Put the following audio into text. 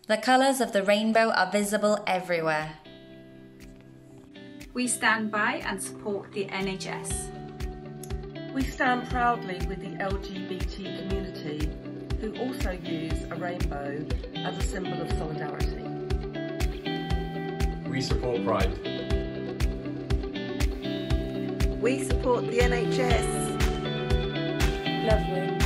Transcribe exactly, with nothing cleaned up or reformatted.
The colours of the rainbow are visible everywhere. We stand by and support the N H S. We stand proudly with the L G B T community, who also use a rainbow as a symbol of solidarity. We support Pride. We support the N H S. Lovely.